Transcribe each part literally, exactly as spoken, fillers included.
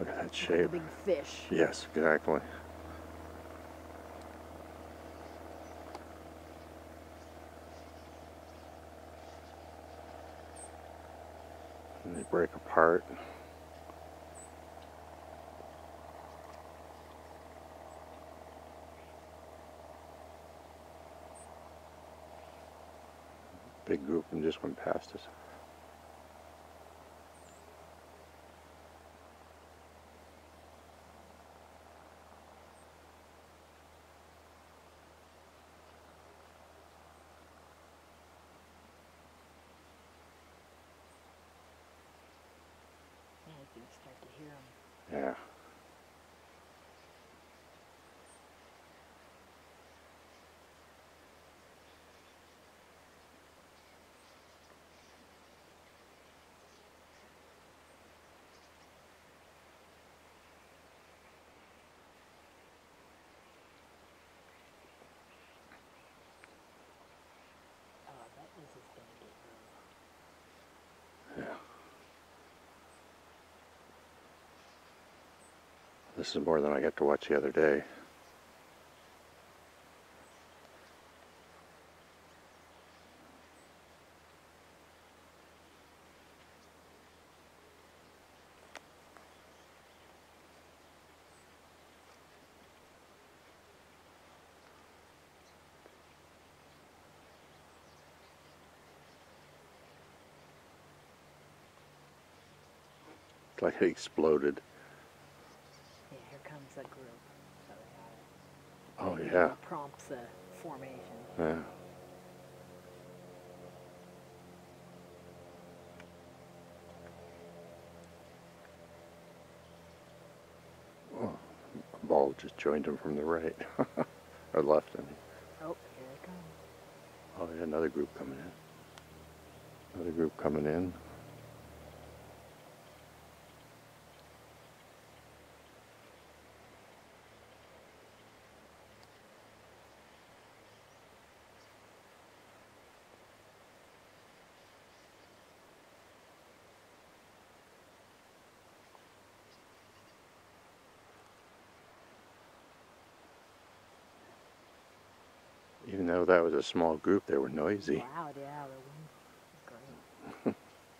Look at that shape. Like a big fish. Yes, exactly. And they break apart. Big group and just went past us. Yeah, you can start to hear them. Yeah. Oh, I bet this is going to get real. Yeah. This is more than I got to watch the other day. It's like it exploded. Yeah, here comes the group. So they Oh got it. yeah. It prompts the formation. Yeah. Oh, a ball just joined him from the right. Or left, I mean. Oh, here it comes. Oh yeah, another group coming in. Another group coming in. Even though that was a small group, they were noisy. Loud, yeah, the wind is great.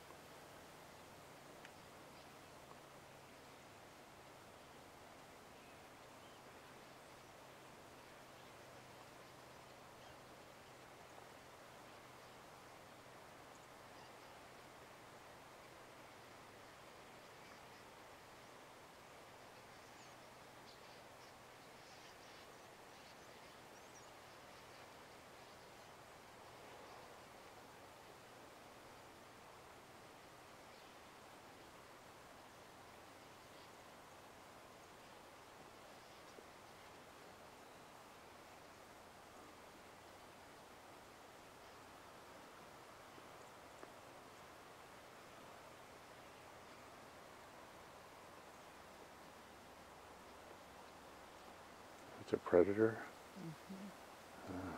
It's a predator. Mm-hmm. Uh,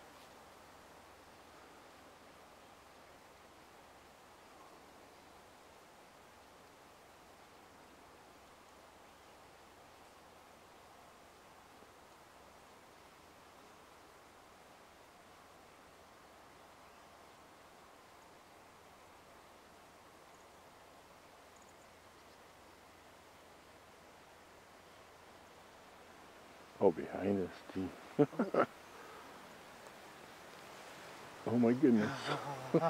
oh, behind us, gee. Oh my goodness. Like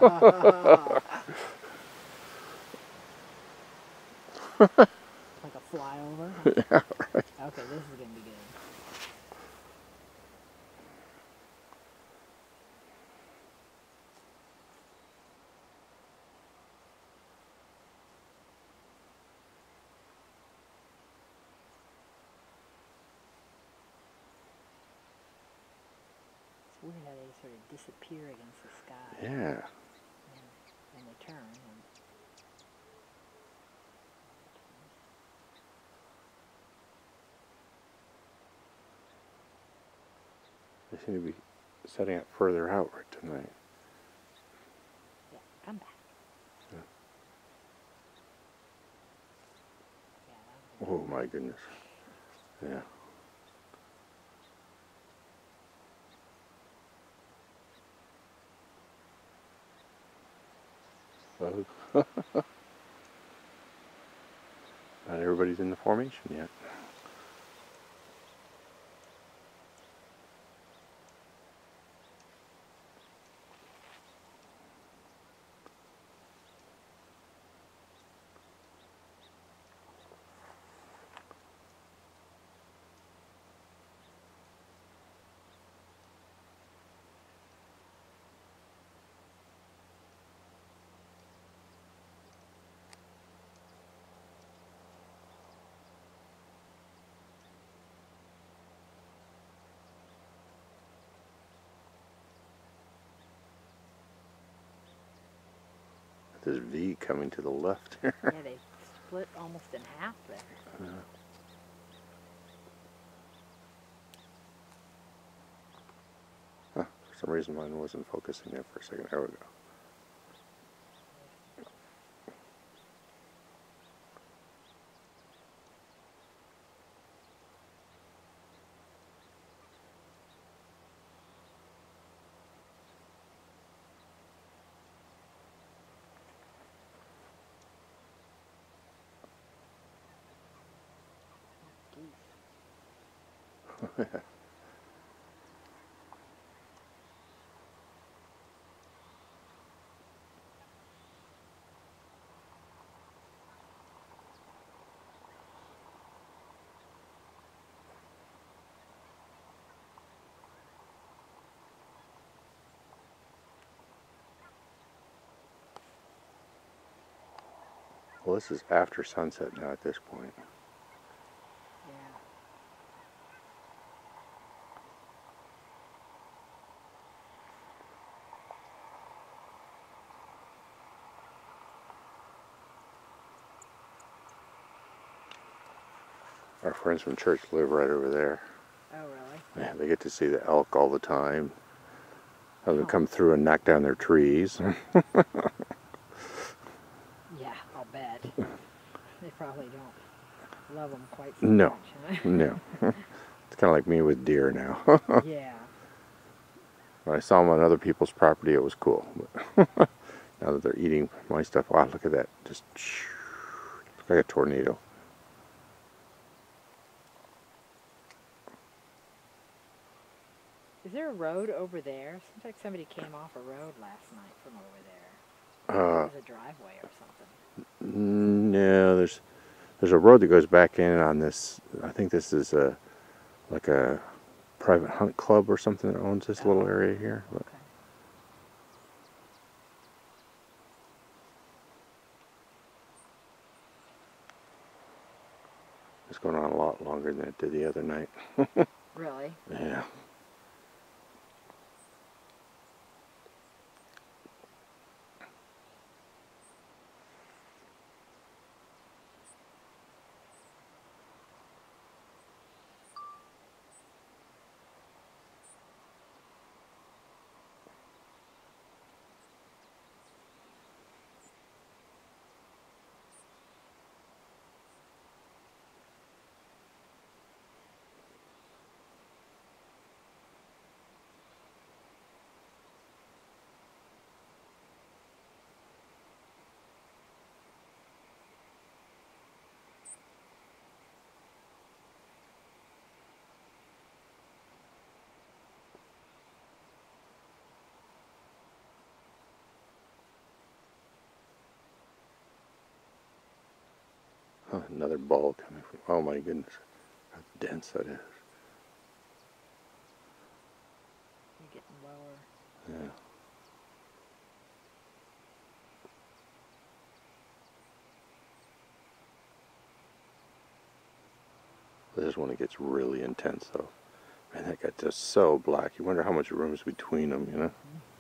a flyover? Yeah, right. Okay, this is going to be good. It's weird how they sort of disappear against the sky. Yeah. And, and they turn. And They seem to be setting up further outward tonight. yeah, come back. Yeah. Yeah, that was Oh my goodness. Yeah. Oh. Not everybody's in the formation yet. This V coming to the left here. Yeah, they split almost in half there. Uh, huh, for some reason mine wasn't focusing there for a second. There we go. Geese. Well, this is after sunset now at this point. Yeah. Our friends from church live right over there. Oh, really? Yeah, they get to see the elk all the time. Have them Oh. come through and knock down their trees. Yeah, I'll bet. They probably don't love them quite so No, much, huh? no. It's kind of like me with deer now. Yeah. When I saw them on other people's property, it was cool. But now that they're eating my stuff, wow, look at that. Just looks like a tornado. Is there a road over there? Seems like somebody came off a road last night from over there. Uh, It was a driveway or something. no, there's there's a road that goes back in on this. I think this is a like a private hunt club or something that owns this little Oh, area here. But okay. it's going on a lot longer than it did the other night. Really? Yeah. Oh, another ball coming from. Oh my goodness, how dense that is. You're getting lower. Yeah. This is when it gets really intense, though. Man, that got just so black. You wonder how much room is between them, you know? Mm-hmm.